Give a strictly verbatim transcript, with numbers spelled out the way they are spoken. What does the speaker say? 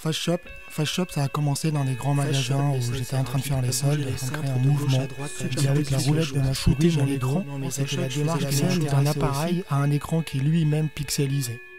Fast Shop, Fast Shop, ça a commencé dans des grands magasins où j'étais en train de faire les soldes, on crée un mouvement. Et avec la roulette de ma souris, mon écran, c'était la démarche qui d'un appareil à un écran qui lui-même pixelisait.